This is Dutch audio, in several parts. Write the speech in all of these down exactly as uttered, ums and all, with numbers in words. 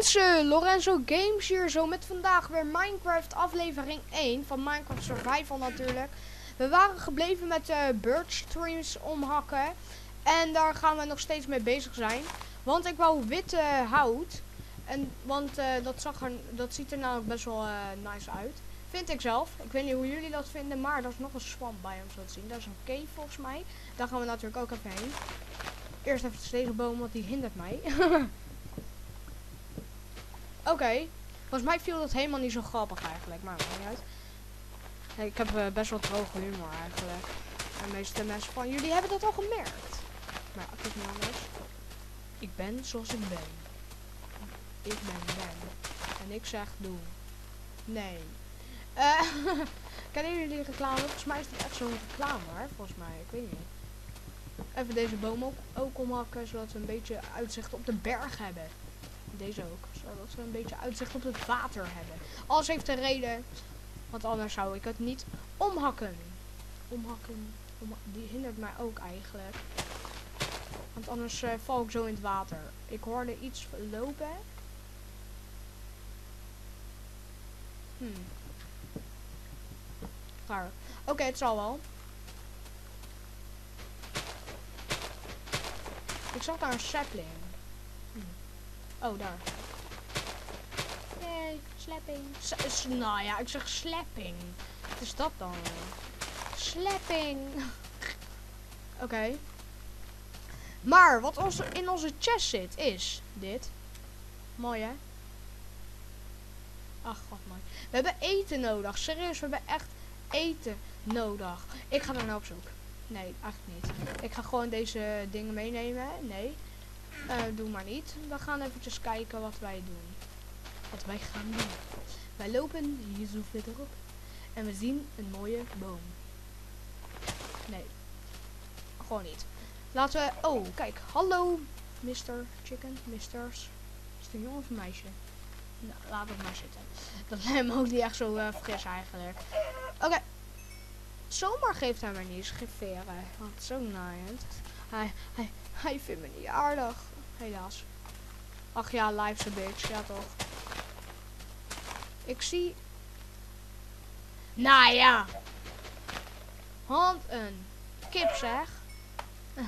mensen, Lorenzo Games hier zo met vandaag weer Minecraft aflevering één van Minecraft Survival natuurlijk. We waren gebleven met uh, birch trees omhakken en daar gaan we nog steeds mee bezig zijn. Want ik wou witte hout, en, want uh, dat, zag er, dat ziet er namelijk best wel uh, nice uit. Vind ik zelf. Ik weet niet hoe jullie dat vinden, maar er is nog een swamp bij om zo te zien. Dat is een cave volgens mij. Daar gaan we natuurlijk ook even heen. Eerst even deze boom, want die hindert mij. Oké, okay. Volgens mij viel dat helemaal niet zo grappig eigenlijk, maar maakt niet uit. Hey, ik heb uh, best wel droge humor eigenlijk. En de meeste mensen van jullie hebben dat al gemerkt. Maar het is niet anders. Ik ben zoals ik ben. Ik ben Ben. En ik zeg doe. Nee. Uh, kennen jullie die reclame? Volgens mij is het echt zo'n reclame hoor, volgens mij. Ik weet niet. Even deze boom ook, ook omhakken, zodat we een beetje uitzicht op de berg hebben. Deze ook, zodat we een beetje uitzicht op het water hebben. Alles heeft een reden, want anders zou ik het niet omhakken. Omhakken, omha die hindert mij ook eigenlijk. Want anders uh, val ik zo in het water. Ik hoorde iets lopen. Hmm. Oké, okay, het zal wel. Ik zag daar een sapling. Hmm. Oh, daar. Nee, slapping. S nou ja, ik zeg slapping. Wat is dat dan? Slapping. Oké. Okay. Maar wat onze, in onze chest zit is dit. Mooi hè? Ach, god mooi. We hebben eten nodig. Serieus, we hebben echt eten nodig. Ik ga er nou op zoek. Nee, eigenlijk niet. Ik ga gewoon deze dingen meenemen. Nee. Uh, doe maar niet. We gaan eventjes kijken wat wij doen. Wat wij gaan doen. Wij lopen hier zo verderop. En we zien een mooie boom. Nee. Gewoon niet. Laten we... Oh, kijk. Hallo. mister Chicken. misters. Is het een jongen of een meisje? Nou, laat het maar zitten. Dat lijkt me ook niet echt zo uh, fris eigenlijk. Oké. Okay. Zomaar geeft hij mij niet eens geen veren. Want zo naaiend. Hij, hij, hij vindt me niet aardig. Helaas. Ach ja, life's a bitch. Ja toch. Ik zie... Nou ja. Want een kip zeg. Uh.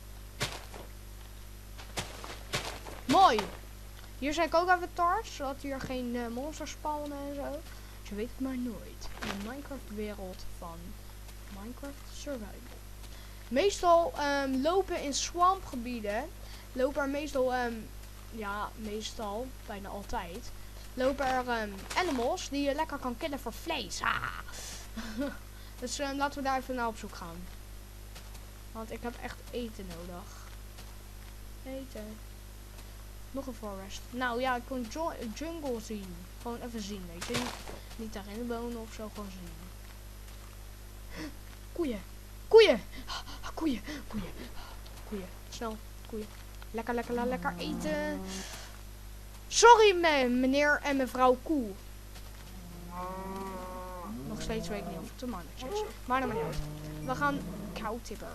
Mooi. Hier zijn ik ook even torch. Zodat hier geen uh, monsters spawnen en zo. Dus je weet het maar nooit. In de Minecraft wereld van Minecraft Survival. Meestal um, lopen in swampgebieden. Lopen er meestal... Um, ja, meestal. Bijna altijd. Lopen er um, animals die je lekker kan killen voor vlees. Ah. Dus um, laten we daar even naar op zoek gaan. Want ik heb echt eten nodig. Eten. Nog een forest. Nou ja, ik kon jungle zien. Gewoon even zien, weet je. Niet, niet daarin wonen of zo, gewoon zien. Koeien. Koeien. Koeien. Koeien. Koeien. Snel. Koeien. Lekker, lekker, lekker eten. Sorry me, meneer en mevrouw koe. Nog steeds weet ik niet of het een mannetje is. Maar dat maakt niet uit. We gaan koutipper.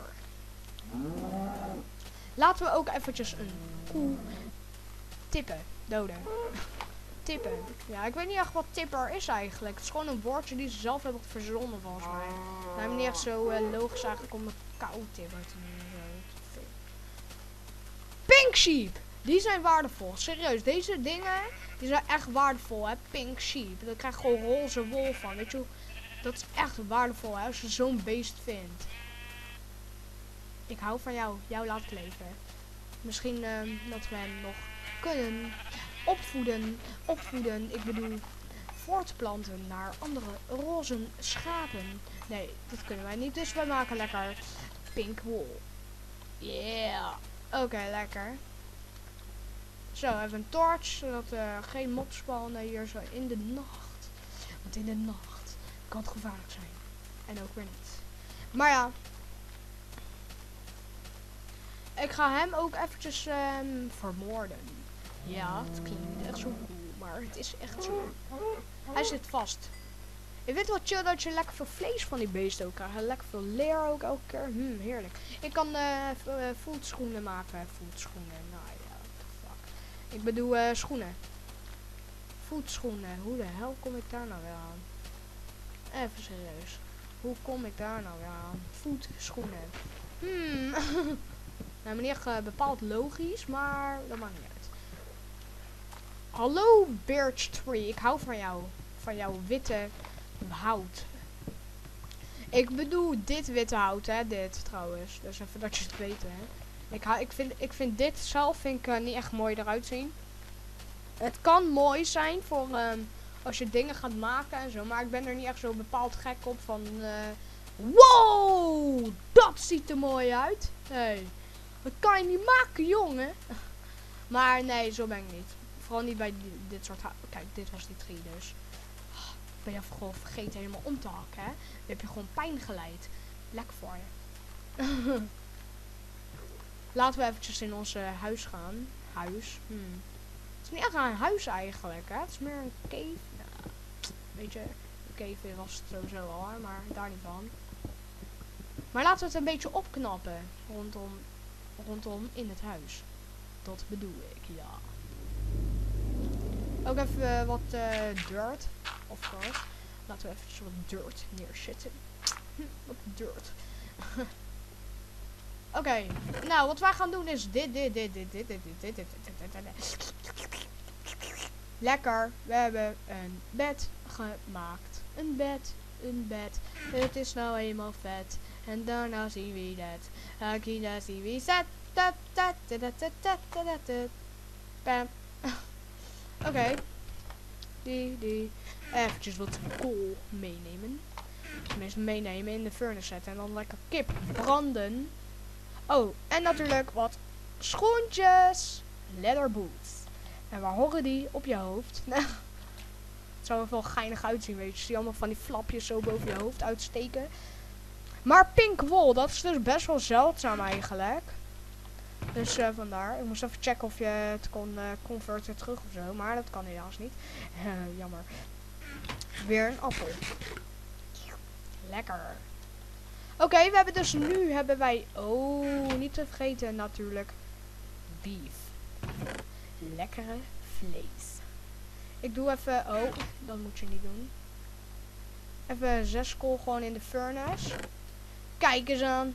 Laten we ook eventjes een koe tippen. Doden. Tippen. Ja, ik weet niet echt wat tipper is eigenlijk. Het is gewoon een woordje die ze zelf hebben verzonnen volgens mij. Het is niet echt zo uh, logisch eigenlijk om een koutipper te noemen. Pink sheep! Die zijn waardevol. Serieus, deze dingen die zijn echt waardevol, hè. Pink sheep. Daar krijg je gewoon roze wol van. Weet je, dat is echt waardevol, hè, als je zo'n beest vindt. Ik hou van jou. Jou laat ik leven. Misschien uh, dat we hem nog kunnen opvoeden. Opvoeden, ik bedoel voortplanten naar andere roze schapen. Nee, dat kunnen wij niet. Dus wij maken lekker pink wol. Yeah. Oké, okay, lekker. Zo, even een torch, zodat er uh, geen mobs spawnen hier zo in de nacht. Want in de nacht kan het gevaarlijk zijn. En ook weer niet. Maar ja. Ik ga hem ook eventjes um, vermoorden. Ja, het klinkt niet echt zo cool, maar het is echt zo. Hij zit vast. Ik weet wel chill dat je lekker veel vlees van die beesten ook krijgt. Lekker veel leer ook elke keer. Hm, heerlijk. Ik kan uh, voetschoenen maken. Voetschoenen, nou ja, what the fuck. Ik bedoel uh, schoenen. Voetschoenen. Hoe de hel kom ik daar nou weer aan? Even serieus. Hoe kom ik daar nou weer aan? Voetschoenen. Hmm. Nou, meneer uh, bepaald logisch, maar dat maakt niet uit. Hallo Birch Tree. Ik hou van jou. Van jouw witte hout. Ik bedoel dit witte hout, hè. Dit trouwens. Dus even dat je het weet, hè. Ik, ha ik, vind, ik vind dit zelf vind ik, uh, niet echt mooi eruit zien. Het kan mooi zijn voor um, als je dingen gaat maken en zo. Maar ik ben er niet echt zo bepaald gek op van... Uh, wow! Dat ziet er mooi uit. Hey, dat kan je niet maken, jongen. Maar nee, zo ben ik niet. Vooral niet bij die, dit soort hout. Kijk, dit was die tree dus. Ben je gewoon vergeten helemaal om te hakken, hè? Dan heb je gewoon pijn geleid. Lekker voor je. Laten we eventjes in ons uh, huis gaan. Huis. Hmm. Het is niet echt een huis eigenlijk, hè? Het is meer een cave. Nou, weet je, een cave was het sowieso al, hè? Maar daar niet van. Maar laten we het een beetje opknappen. Rondom, rondom in het huis. Dat bedoel ik, ja. Ook even uh, wat uh, dirt. Of course. Laten we even wat dirt neerzetten. Wat dirt. Oké, okay. Nou wat wij gaan doen is dit, dit, dit, dit, dit, dit, dit, dit, dit, dit, dit, dit. Lekker, we hebben een bed gemaakt. Een bed, een bed. Het is nou eenmaal vet. En daarna zien we dat. Akina zien we zet. Bam. Oké. Okay. Die, die. Eventjes wat kool meenemen. Tenminste meenemen in de furnace zetten. En dan lekker kip branden. Oh, en natuurlijk wat schoentjes. Leather boots. En waar horen die? Op je hoofd. Het zou er wel geinig uitzien, weet je. Zie je allemaal van die flapjes zo boven je hoofd uitsteken. Maar pink wol, dat is dus best wel zeldzaam eigenlijk. Dus uh, vandaar. Ik moest even checken of je het kon uh, converten terug of zo. Maar dat kan helaas niet. Uh, jammer. Weer een appel. Lekker. Oké, okay, we hebben dus nu hebben wij... Oh, niet te vergeten natuurlijk. Beef. Lekkere vlees. Ik doe even... Oh, dat moet je niet doen. Even zes kool gewoon in de furnace. Kijk eens aan.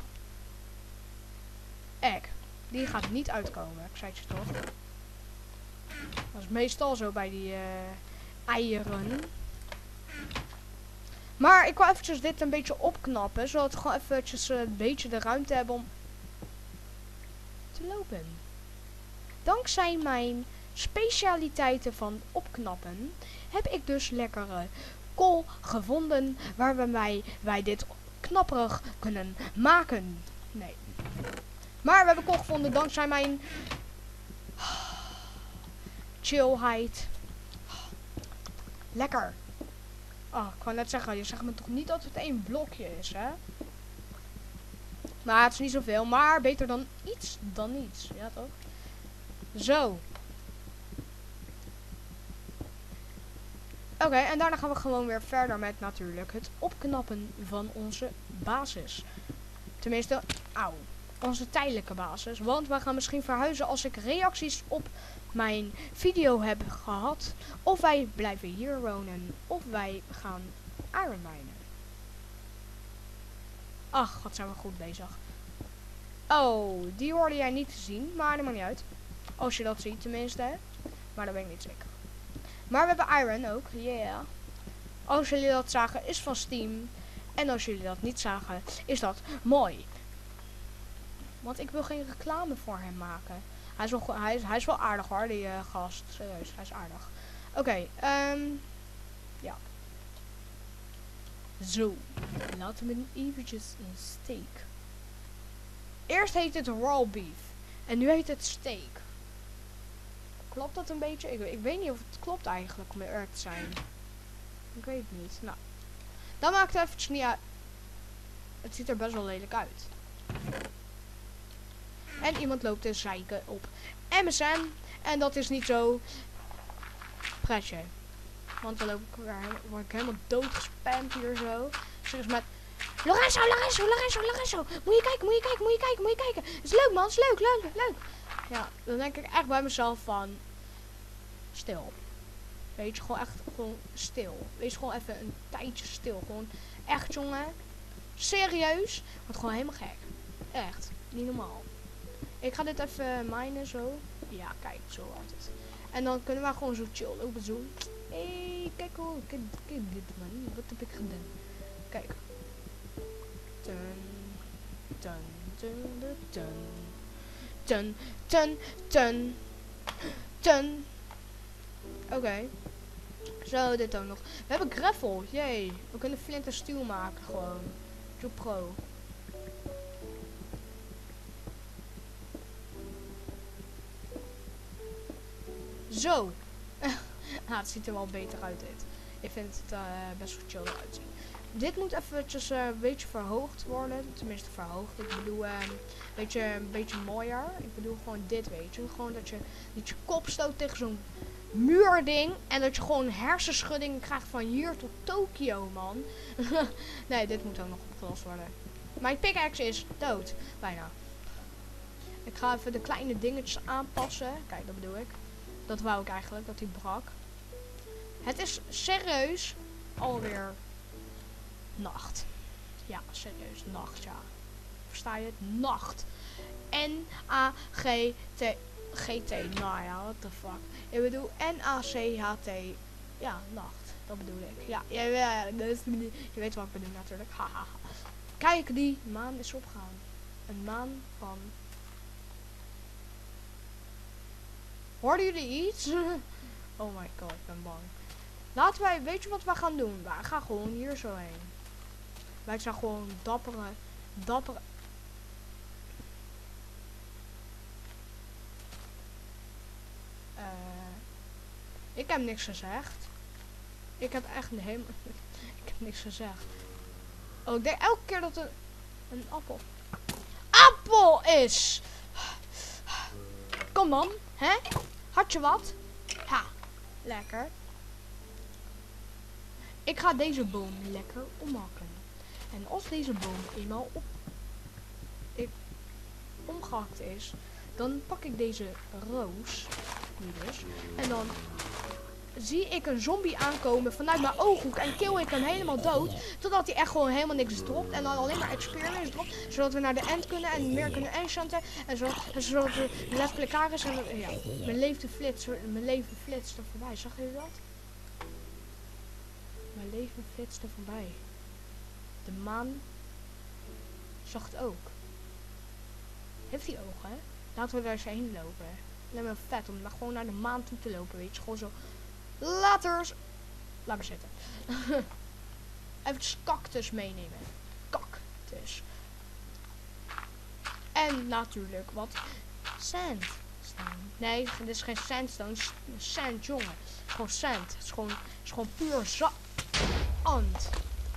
Egg. Die gaat niet uitkomen. Ik zei het je toch. Dat is meestal zo bij die uh, eieren. Maar ik wil eventjes dit een beetje opknappen. Zodat we gewoon eventjes uh, een beetje de ruimte hebben om te lopen. Dankzij mijn specialiteiten van opknappen heb ik dus lekkere kool gevonden waar we wij, wij dit knapperig kunnen maken. Nee. Maar we hebben kool gevonden dankzij mijn chillheid. Lekker. Oh, ik wou net zeggen, je zegt me toch niet dat het één blokje is, hè? Nou, het is niet zoveel, maar beter dan iets dan niets. Ja, toch? Zo. Oké, okay, en daarna gaan we gewoon weer verder met natuurlijk het opknappen van onze basis. Tenminste, auw. Onze tijdelijke basis. Want we gaan misschien verhuizen als ik reacties op mijn video heb gehad. Of wij blijven hier wonen. Of wij gaan iron minen. Ach, wat zijn we goed bezig. Oh, die hoorde jij niet te zien. Maar dat maakt niet uit. Als je dat ziet tenminste. Hè? Maar dat ben ik niet zeker. Maar we hebben iron ook. Yeah. Als jullie dat zagen is van Steam. En als jullie dat niet zagen is dat mooi. Want ik wil geen reclame voor hem maken. Hij is wel, hij is, hij is wel aardig hoor, die uh, gast. Serieus, hij is aardig. Oké, okay, um, ja. Zo. Laten we eventjes een steak. Eerst heet het raw beef. En nu heet het steak. Klopt dat een beetje? Ik, ik weet niet of het klopt eigenlijk om er te zijn. Ik weet het niet. Nou. Dan maakt het eventjes niet uit. Het ziet er best wel lelijk uit. En iemand loopt te zeiken op M S N. En dat is niet zo pretje. Want dan loop ik weer, word ik helemaal doodgespamd hier zo. Dus met Lorenzo, Lorenzo, Lorenzo, Lorenzo. Moet je kijken, moet je kijken, moet je kijken, moet je kijken. Is leuk man, is leuk, leuk, leuk. Ja, dan denk ik echt bij mezelf van stil. Weet je, gewoon echt gewoon stil. Wees gewoon even een tijdje stil. Gewoon echt, jongen. Serieus. Wordt gewoon helemaal gek. Echt. Niet normaal. Ik ga dit even minen zo. Ja, kijk, zo altijd. En dan kunnen we gewoon zo chill lopen zo. Hé, hey, kijk hoe. Kijk, kijk dit man. Wat heb ik gedaan? Kijk. Dun, dun, dun, dun, dun. Dun, dun, dun. Dun. Oké. Okay. Zo, dit ook nog. We hebben gravel. Jee. We kunnen flint en steel maken gewoon. Zo pro. Zo. Ah, het ziet er wel beter uit dit. Ik vind het uh, best wel chill eruit zien. Dit moet eventjes uh, een beetje verhoogd worden. Tenminste verhoogd. Ik bedoel uh, een, beetje, een beetje mooier. Ik bedoel gewoon dit, weet je. Gewoon dat je niet je kop stoot tegen zo'n muurding. En dat je gewoon hersenschudding krijgt van hier tot Tokio, man. Nee, dit moet ook nog opgelost worden. Mijn pickaxe is dood. Bijna. Ik ga even de kleine dingetjes aanpassen. Kijk, dat bedoel ik. Dat wou ik eigenlijk, dat die brak. Het is serieus alweer nacht. Ja, serieus, nacht, ja. Versta je het? Nacht. N A G T G T. Nou ja, what the fuck. Ik bedoel N A C H T. Ja, nacht. Dat bedoel ik. Ja, ja, ja, dus, je weet wat ik bedoel natuurlijk. Haha. Kijk, die maan is opgegaan. Een maan van... Hoorden jullie iets? Oh my god, ik ben bang. Laten wij, weet je wat we gaan doen? We gaan gewoon hier zo heen. Wij zijn gewoon dappere, dappere... Uh, ik heb niks gezegd. Ik heb echt helemaal... ik heb niks gezegd. Oh, ik denk elke keer dat een, een appel... Appel is! Kom dan, hè? Had je wat? Ha, lekker. Ik ga deze boom lekker omhakken. En als deze boom eenmaal op ik, omgehakt is, dan pak ik deze roos, nu dus, en dan zie ik een zombie aankomen vanuit mijn ooghoek en kill ik hem helemaal dood, totdat hij echt gewoon helemaal niks dropt en dan alleen maar experience dropt, zodat we naar de end kunnen en meer kunnen enchanten en zo, en zodat we letterlijk klaar is en we, ja, mijn leven flitst, mijn leven flitst er voorbij, zag je dat? Mijn leven flitst er voorbij. De maan zag het ook. Heeft hij ogen, hè? Laten we daar eens heen lopen. Lijkt me vet om gewoon naar de maan toe te lopen, weet je. Gewoon zo. Laters. Laat maar zitten. Even cactus meenemen. Cactus. En natuurlijk wat sand. Nee, dit is geen sandstone. Sand, jongen. Gewoon sand. Het is gewoon, het is gewoon puur zand.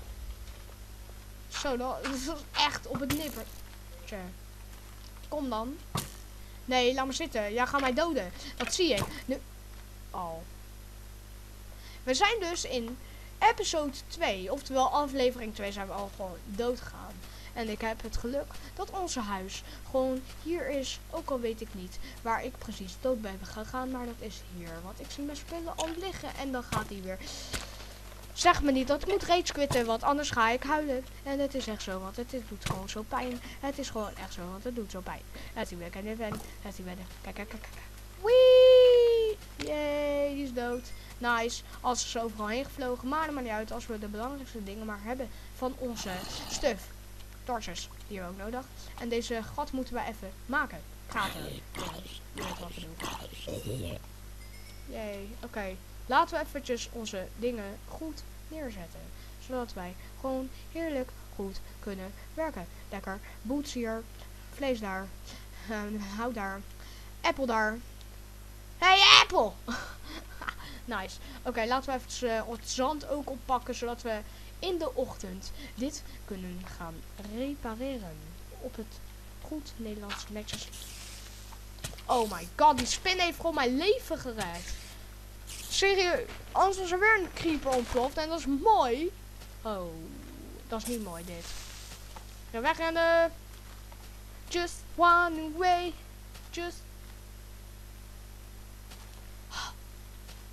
Zo, dat is echt op het nippertje. Kom dan. Nee, laat maar zitten. Jij gaat mij doden. Dat zie ik. Nu. Oh. We zijn dus in episode twee. Oftewel aflevering twee zijn we al gewoon dood gegaan. En ik heb het geluk dat onze huis gewoon hier is. Ook al weet ik niet waar ik precies dood ben gegaan. Maar dat is hier. Want ik zie mijn spullen al liggen. En dan gaat hij weer. Zeg me niet dat ik moet rage quitten, want anders ga ik huilen. En het is echt zo, want het, het doet gewoon zo pijn. Het is gewoon echt zo, want het doet zo pijn. Het is weer, kijk, het is weer, kijk, kijk, kijk, kijk. Wee! Yay, die is dood. Nice. Als ze overal heen gevlogen, maar dat maakt niet uit als we de belangrijkste dingen maar hebben van onze stuff. Torches, die hebben we ook nodig. En deze gat moeten we even maken. Gaten. Ja, je weet wat we doen. Yay, oké. Okay. Laten we eventjes onze dingen goed neerzetten. Zodat wij gewoon heerlijk goed kunnen werken. Lekker. Boots hier. Vlees daar. Uh, hout daar. Apple daar. Hey, Apple! Nice. Oké, okay, laten we even uh, het zand ook oppakken. Zodat we in de ochtend dit kunnen gaan repareren. Op het goed Nederlands netjes. Oh my god, die spin heeft gewoon mijn leven gered. Serieus, anders was er weer een creeper ontploft en dat is mooi. Oh, dat is niet mooi dit. Ga wegrennen. Just one way. Just.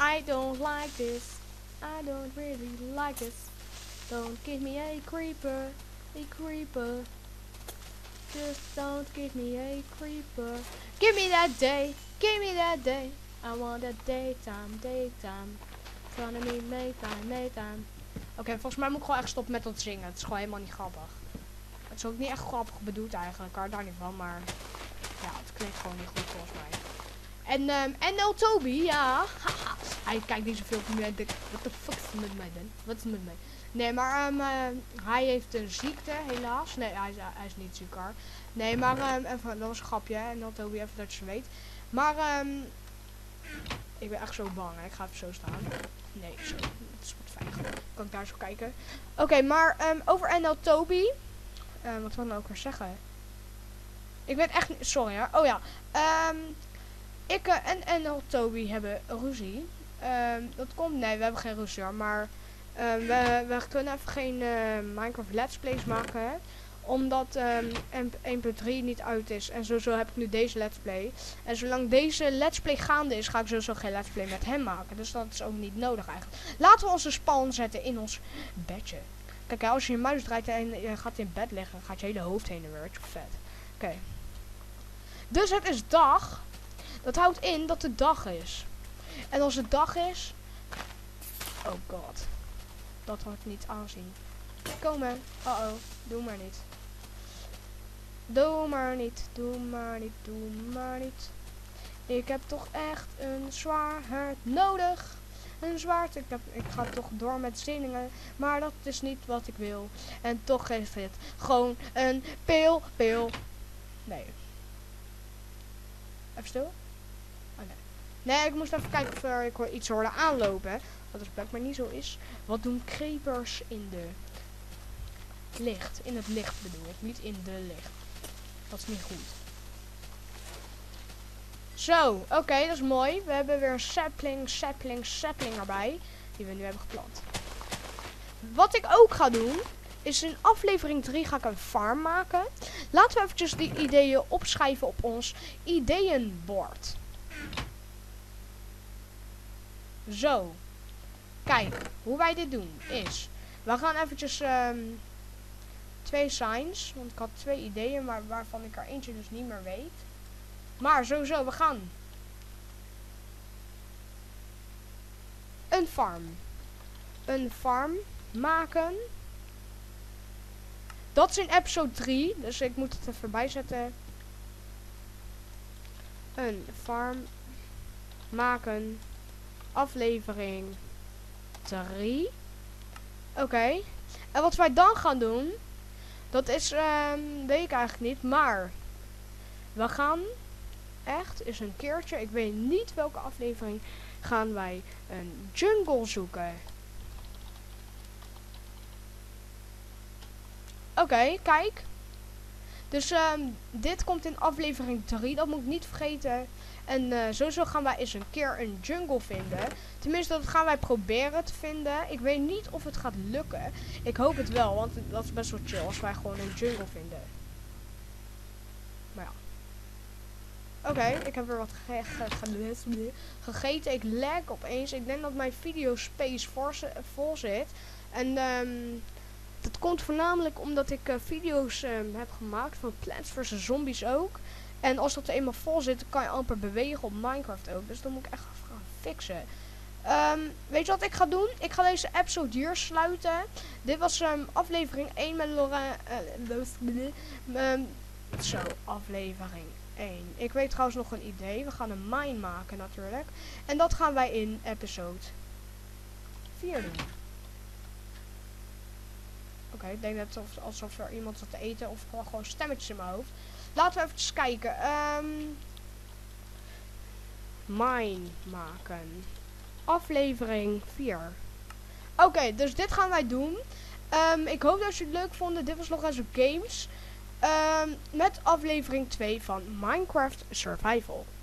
I don't like this. I don't really like this. Don't give me a creeper. A creeper. Just don't give me a creeper. Give me that day. Give me that day. I want that daytime. Daytime. Gonna me daytime. Daytime. Oké, okay, volgens mij moet ik gewoon echt stoppen met dat zingen. Het is gewoon helemaal niet grappig. Het is ook niet echt grappig bedoeld eigenlijk. Ik hou daar niet van, maar ja, het klinkt gewoon niet goed volgens mij. En, um, en El Toby, ja. Haha. Hij kijkt niet zoveel van mij. Wat de fuck is er met mij dan? Wat is er met mij? Nee, maar um, uh, hij heeft een ziekte, helaas. Nee, hij is, hij is niet ziek hoor. Nee, maar um, even, dat was een grapje, hè. En El Toby, even dat je weet. Maar, um, ik ben echt zo bang, hè. Ik ga even zo staan. Nee, zo. Het is wat veilig. Kan ik daar zo kijken? Oké, okay, maar um, over en El Toby. Uh, wat wil ik nou ook weer zeggen? Ik weet echt niet. Sorry hoor. Oh ja. Um, ik uh, en, en El Toby hebben ruzie. Um, dat komt. Nee, we hebben geen ruzie hoor. Maar um, we, we kunnen even geen uh, Minecraft Let's Plays maken. Hè? Omdat um, één punt drie niet uit is. En sowieso heb ik nu deze Let's Play. En zolang deze Let's Play gaande is, ga ik sowieso geen Let's Play met hem maken. Dus dat is ook niet nodig eigenlijk. Laten we onze spawn zetten in ons bedje. Kijk, als je je muis draait en je gaat in bed liggen, gaat je hele hoofd heen en weer. Het is vet. Oké. Okay. Dus het is dag. Dat houdt in dat het dag is. En als het dag is... Oh god. Dat had ik niet aanzien. Komen. Uh oh. Doe maar niet. Doe maar niet. Doe maar niet. Doe maar niet. Ik heb toch echt een zwaard nodig. Een zwaard. Ik, heb, ik ga toch door met zinnen. Maar dat is niet wat ik wil. En toch geeft het gewoon een pil. Pil. Nee. Even stil. Oh, nee. Nee, ik moest even kijken of er, ik iets hoorde aanlopen. Wat als blijkbaar niet zo is. Wat doen creepers in de licht? In het licht bedoel ik. Niet in de licht. Dat is niet goed. Zo, oké, okay, dat is mooi. We hebben weer een sapling, sapling, sapling erbij. Die we nu hebben geplant. Wat ik ook ga doen, is in aflevering drie ga ik een farm maken. Laten we eventjes die ideeën opschrijven op ons ideeënbord. Zo. Kijk, hoe wij dit doen is... We gaan eventjes um, twee signs. Want ik had twee ideeën, maar waarvan ik er eentje dus niet meer weet. Maar sowieso, we gaan een farm. Een farm maken. Dat is in episode drie. Dus ik moet het even bijzetten. Een farm maken. Aflevering drie. Oké. Okay. En wat wij dan gaan doen. Dat is, um, weet ik eigenlijk niet. Maar we gaan echt eens een keertje. Ik weet niet welke aflevering. Gaan wij een jungle zoeken. Oké, okay, kijk. Dus um, dit komt in aflevering drie. Dat moet ik niet vergeten. En uh, sowieso gaan wij eens een keer een jungle vinden. Tenminste, dat gaan wij proberen te vinden. Ik weet niet of het gaat lukken. Ik hoop het wel, want dat is best wel chill als wij gewoon een jungle vinden. Maar ja. Oké, okay, ik heb weer wat ge ge ge gegeten. Ik lag opeens. Ik denk dat mijn video space vol zit. En um, dat komt voornamelijk omdat ik uh, video's um, heb gemaakt van Plants versus. Zombies ook. En als dat er eenmaal vol zit, dan kan je amper bewegen op Minecraft ook. Dus dat moet ik echt gaan fixen. Um, weet je wat ik ga doen? Ik ga deze episode hier sluiten. Dit was um, aflevering één met Laura. Uh, um, zo, aflevering één. Ik weet trouwens nog een idee. We gaan een mine maken natuurlijk. En dat gaan wij in episode vier doen. Oké, okay, ik denk net alsof, alsof er iemand zat te eten of gewoon stemmetjes in mijn hoofd. Laten we even kijken. Um, mine maken. Aflevering vier. Oké, okay, dus dit gaan wij doen. Um, ik hoop dat jullie het leuk vonden. Dit was nog eens een games. Um, met aflevering twee van Minecraft Survival.